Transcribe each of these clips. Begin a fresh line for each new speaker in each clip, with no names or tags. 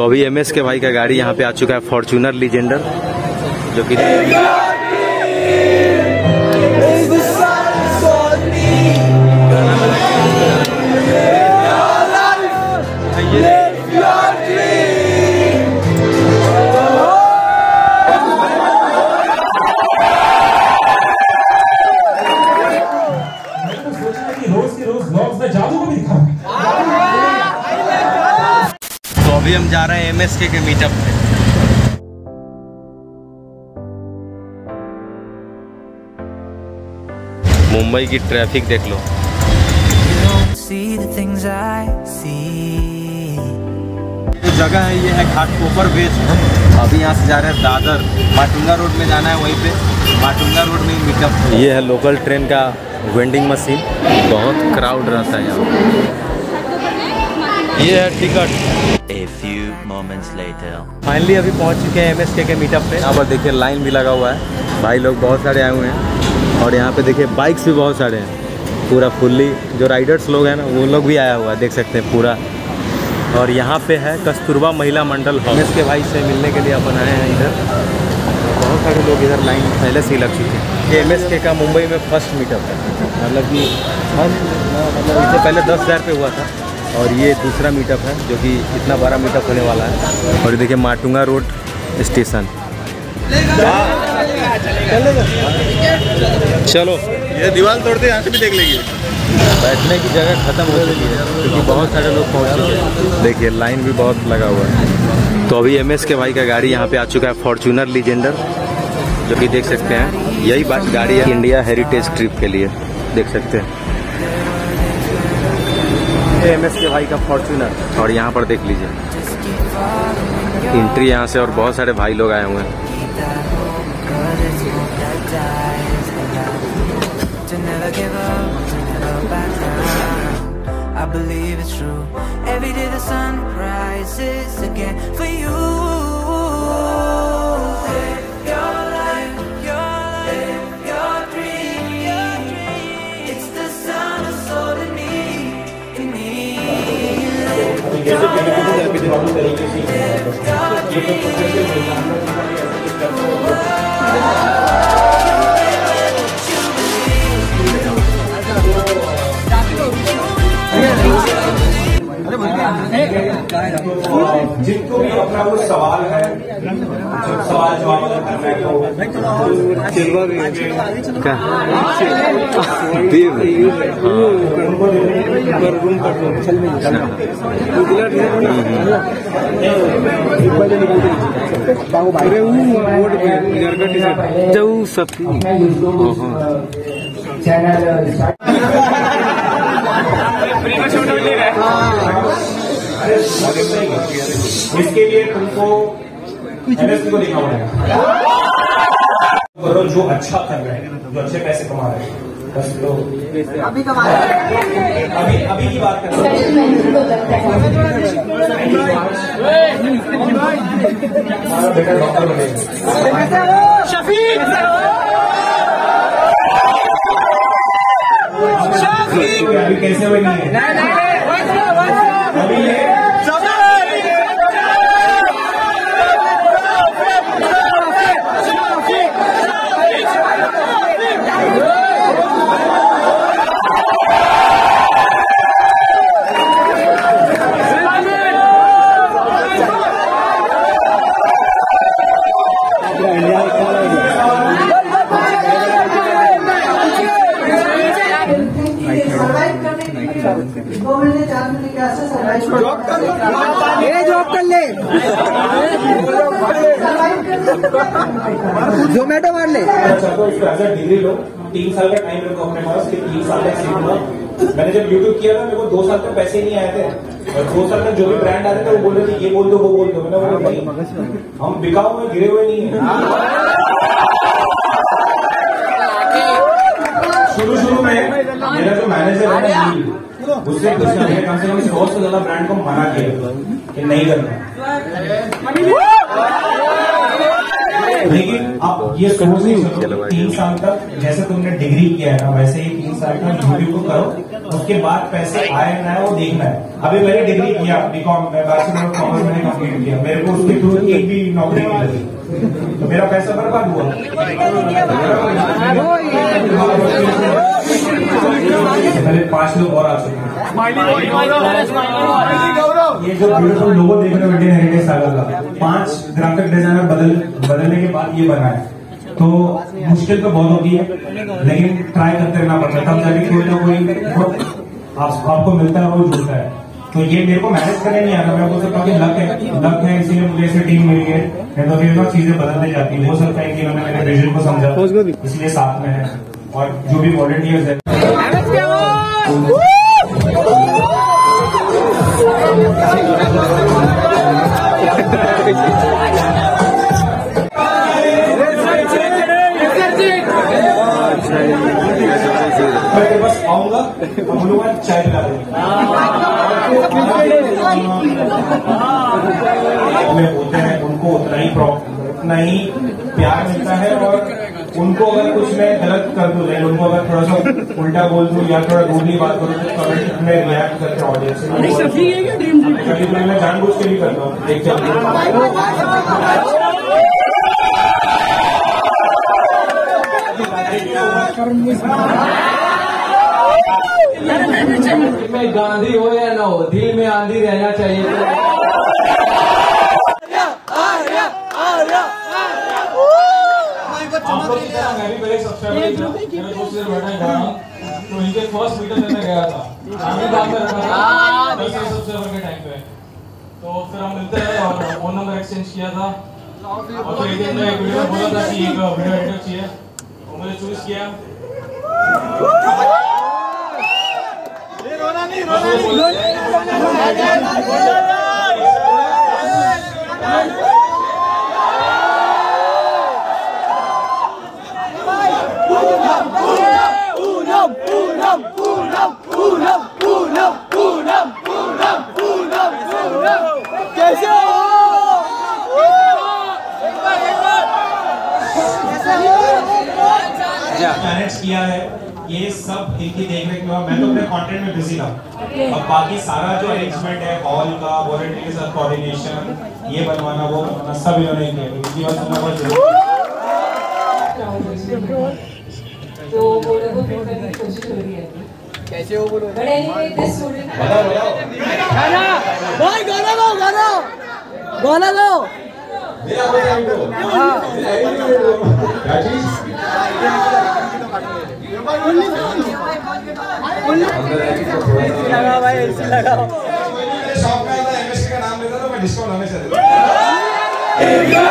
तो अभी एमएस के भाई का गाड़ी यहाँ पे आ चुका है, फॉर्च्यूनर लीजेंडर, जो कि तो अभी हम जा रहे हैं एमएसके के मीटअप पे। मुंबई की ट्रैफिक देख लो। जो जगह है ये है घाटकोपर बेच। अभी यहाँ से जा रहे हैं दादर, माटुंगा रोड में जाना है, वहीं पे माटुंगा रोड में ही मीटअप। ये है लोकल ट्रेन का वेंडिंग मशीन, बहुत क्राउड रहता है यहाँ। ये है ticket.
A few moments later.
Finally अभी पहुँच चुके हैं एमएसके के मीटअप पे। यहाँ पर देखिए लाइन भी लगा हुआ है, भाई लोग बहुत सारे आए हुए हैं। और यहाँ पे देखिए बाइक्स भी बहुत सारे हैं, पूरा फुल्ली जो राइडर्स लोग हैं ना वो लोग भी आया हुआ है, देख सकते हैं पूरा। और यहाँ पे है कस्तूरबा महिला मंडल हॉल। एमएसके भाई से मिलने के लिए अपन आए हैं इधर। बहुत सारे लोग इधर लाइन पहले से ही लग चुके हैं। ये एमएसके का मुंबई में फर्स्ट मीटअप है, मतलब कि हम इससे पहले 10,000 पे हुआ था और ये दूसरा मीटअप है जो कि इतना बड़ा मीटअप होने वाला है। और देखिए माटुंगा रोड स्टेशन। चलो
ये दीवार तोड़ते यहाँ से भी देख लेंगे।
बैठने की जगह खत्म हो चुकी है क्योंकि बहुत सारे लोग पहुँच चुके हैं। देखिए लाइन भी बहुत लगा हुआ है। तो अभी एमएस के भाई का गाड़ी यहाँ पे आ चुका है, फॉर्च्यूनर लीजेंडर, जो कि देख सकते हैं यही बात गाड़ी है इंडिया हेरिटेज ट्रिप के लिए, देख सकते हैं एमएस के भाई का फॉर्च्यूनर। और यहाँ पर देख लीजिए एंट्री यहाँ से, और बहुत सारे भाई लोग आए हुए हैं।
I believe it's true. Every day the sun rises again for you. Live your life, live your dream. It's the sun of soul in me, in me. Live your life, live your
जिनको भी अपना वो सवाल है, जो सवाल जवाब करना है इसके लिए तुमको एमएसपी को देखना पड़ेगा। करो जो अच्छा कर रहे हैं, जो अच्छे पैसे कमा रहे हैं, बस लोग अभी कमा रहे हैं। अभी की बात कर रहे हैं। हमारा बेटा डॉक्टर बनेगा। शफीक अभी कैसे हुए नहीं है अभी ये
जॉब कर ले, जोमेटो मार ले।
डिग्री लो, 3 साल का टाइम रखो अपने पास कि 3 साल तक सीखूंगा। मैंने जब यूट्यूब किया था मेरे को 2 साल तक पैसे ही नहीं आए थे, और 2 साल तक जो भी ब्रांड आ रहे थे वो बोल रहे थे ये बोल दो वो बोल दो। मैंने बोला नहीं, हम बिकाऊ में गिरे हुए नहीं है। शुरू में मेरा जो मैनेजर है उससे कम से कम 100 से ज्यादा ब्रांड को मना किया कि नहीं करना। लेकिन आप ये सोच नहीं सकते 3 साल तक जैसे तुमने डिग्री किया है ना वैसे ही 3 साल तक यूट्यूब को करो, उसके बाद पैसे आए ना वो देखना है। अभी मैंने डिग्री किया बीकॉम में, बैचलर ऑफ कॉमर्स मैंने कंप्लीट किया, एक भी नौकरी नहीं लगी, तो मेरा पैसा बर्बाद हुआ। पहले 5 लोग और आ चुके हैं। ये जो ब्यूटीफुल लोगो देख रहे हो इंडियन हेरिटेज सागर का, 5 ग्राफिक डिजाइनर बदलने के बाद ये बना है। तो मुश्किल तो बहुत होती है, लेकिन ट्राई करते रहना पड़ता है, तब जाके कोई ना कोई आपको मिलता है और वो जुड़ता है। तो ये मेरे को मैनेज करने नहीं आता, मैं बोल सकता हूँ कि लक है इसीलिए मुझे ऐसी टीम मिली है, नहीं तो फिर ना चीजें बदलती जाती है। हो सकता है कि इन्होंने मेरे विजन को समझा इसलिए साथ में है, और जो भी वॉलंटियर्स है। मैं तेरे पास आऊंगा, हम लोग आज चाय पिला देंगे। होते हैं उनको उतना ही प्यार मिलता है, और उनको अगर कुछ मैं गलत कर दूं, लाइक उनको अगर थोड़ा सा उल्टा बोल दूं या थोड़ा रूडली बात करूं, तो कमेंट में रिएक्ट करते ऑडियंस कभी कभी मैं जानबूझ के भी करता हूँ। देख
में गांधी हो या ना हो, दिल में आंधी रहना चाहिए।
मैं भी पहले सब्सक्राइबर मेरे दोस्त से बैठा जा रहा हूँ, तो इनके फर्स्ट मीटर में मैं गया था, आगे बात में रखा था 10 सब्सक्राइबर के टाइम पे। तो फिर हम मिलते हैं और फोन नंबर एक्सचेंज किया था, और फिर एक दिन मैं एक वीडियो बोला था कि एक वीडियो एडिटर चाहिए, तो मुझे चूज किया। मैनेज किया है ये सब इनकी देखने के बाद। मैं तो अपने कंटेंट में बिजी था, और बाकी सारा जो अरेंजमेंट है हॉल का, वॉलंटियर के साथ कोऑर्डिनेशन, ये बनवाना वो बनवाना, सब इन्होंने किया। इनकी बात सुनना बहुत जरूरी है।
तो बोलो को फिट करने की कोशिश हो रही है। कैसे हो बोलो? बट एनीवे दिस स्टूडेंट
गाना भाई, गाना गाओ, गाना गाओ।
मेरा क्या चीज
लगा भाई, एसी लगाओ।
शॉप में आता एमएससी का नाम लेता तो मैं डिस्काउंट हमेशा देता।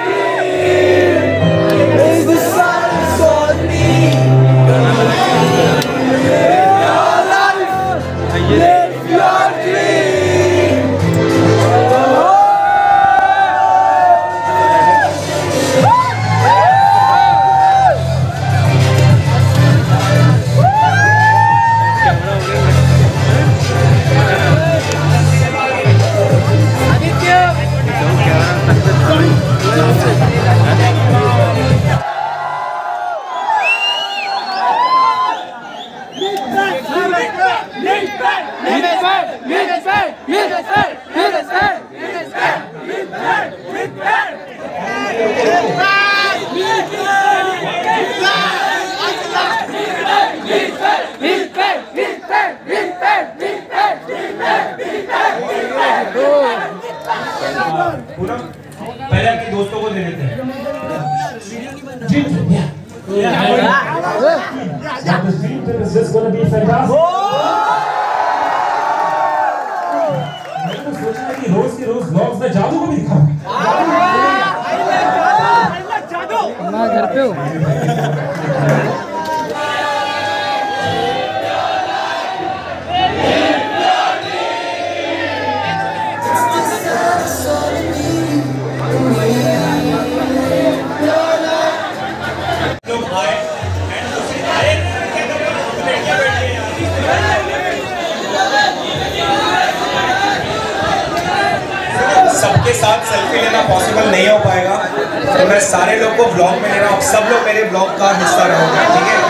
पहले अपने दोस्तों को दे देते हैं। रोज के रोज ब्लॉग्स में जादू को भी दिखा
घर पे हो।
सबके साथ सेल्फी लेना पॉसिबल नहीं हो पाएगा, तो मैं सारे लोग को ब्लॉग में ले रहा हूँ। सब लोग मेरे ब्लॉग का हिस्सा रहोगे, ठीक है?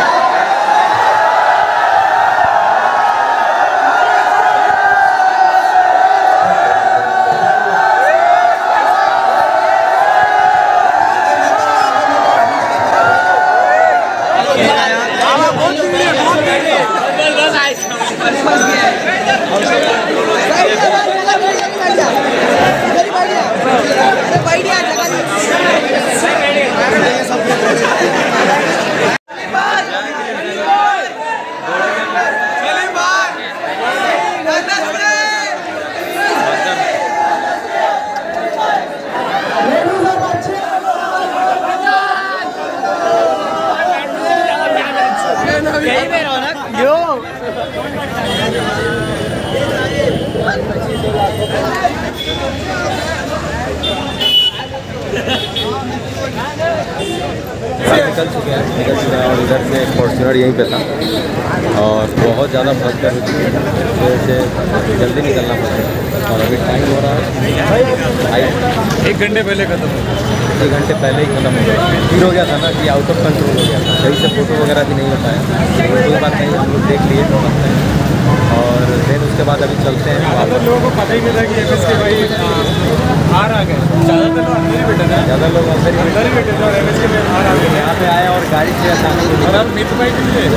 निकल चुके हैं और इधर से फॉर्च्यूनर यहीं पे था और बहुत ज़्यादा भगदड़ हो चुकी है, तो इसे जल्दी निकलना पड़ेगा और अभी टाइम हो रहा है
1 घंटे पहले खत्म हो
1 घंटे पहले ही खत्म हो गया। फिर हो गया था ना कि आउट ऑफ कंट्रोल हो गया था, सही से फोटो वगैरह भी नहीं होता है, कोई बात नहीं, हम लोग देख लिए समझते हैं। और फिर उसके बाद अभी चलते हैं।
ज़्यादातर लोगों को पता ही नहीं था कि MSK भाई बाहर आ गए, ज़्यादातर लोग अंदर ही बैठे थे,
ज़्यादा लोग अंदर ही
बैठे थे और MSK में बाहर आ गए
यहाँ पे आए और गाड़ी से अचानक
और अब मित भाई भी मिले,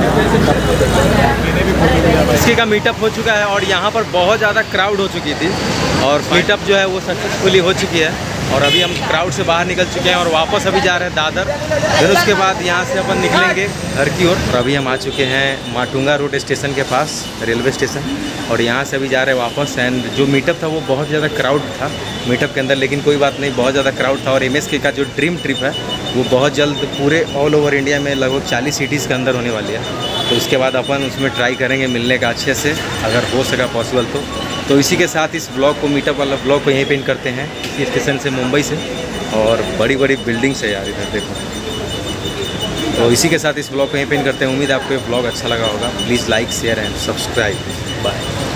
इसकी का मीटअप हो चुका है और यहाँ पर बहुत ज़्यादा क्राउड हो चुकी थी और मीटअप जो है वो सक्सेसफुली हो चुकी है और अभी हम क्राउड से बाहर निकल चुके हैं और वापस अभी जा रहे हैं दादर। फिर उसके बाद यहाँ से अपन निकलेंगे घर की ओर और अभी हम आ चुके हैं माटुंगा रोड स्टेशन के पास, रेलवे स्टेशन, और यहाँ से अभी जा रहे हैं वापस। एंड जो मीटअप था वो बहुत ज़्यादा क्राउड था मीटअप के अंदर, लेकिन कोई बात नहीं, बहुत ज़्यादा क्राउड था। और MSK का जो ड्रीम ट्रिप है वो बहुत जल्द पूरे ऑल ओवर इंडिया में लगभग 40 सिटीज़ के अंदर होने वाली है, तो उसके बाद अपन उसमें ट्राई करेंगे मिलने का अच्छे से, अगर हो सका पॉसिबल तो इसी के साथ इस ब्लॉग को, मीटअप वाला ब्लॉग को यहीं पे एंड करते हैं, इसी स्टेशन से मुंबई से। और बड़ी बड़ी बिल्डिंग्स है यार इधर देखो। तो इसी के साथ इस ब्लॉग को यहीं पे एंड करते हैं। उम्मीद है आपको ये ब्लॉग अच्छा लगा होगा। Please like, share and subscribe. Bye.